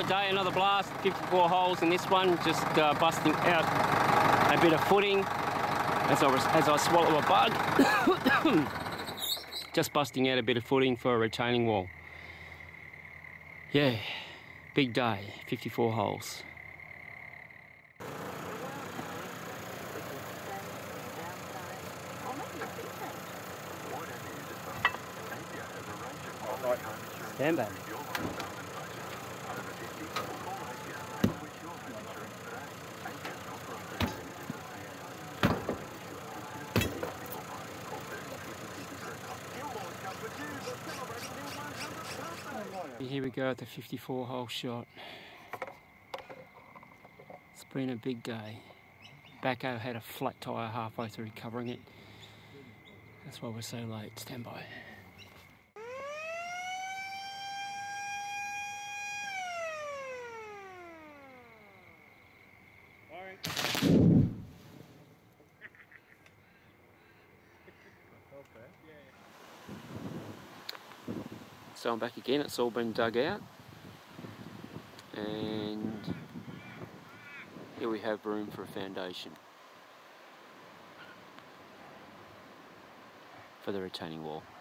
day, another blast, 54 holes in this one, just busting out a bit of footing as I swallow a bug. Just busting out a bit of footing for a retaining wall. Yeah, big day, 54 holes. Stand back. Here we go at the 54 hole shot. It's been a big day. Backhoe had a flat tyre halfway through covering it. That's why we're so late. Stand by. So I'm back again, it's all been dug out, and here we have room for a foundation for the retaining wall.